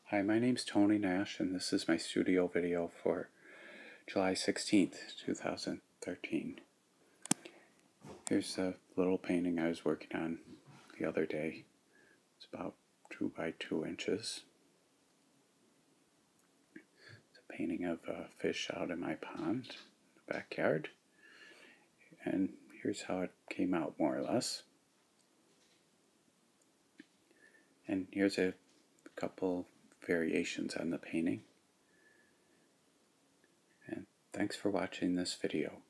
Hi, my name's Tony Nash, and this is my studio video for July 16th, 2013. Here's a little painting I was working on the other day. It's about 2 by 2 inches. It's a painting of a fish out in my pond, in the backyard. And here's how it came out, more or less. And here's a couple variations on the painting. And thanks for watching this video.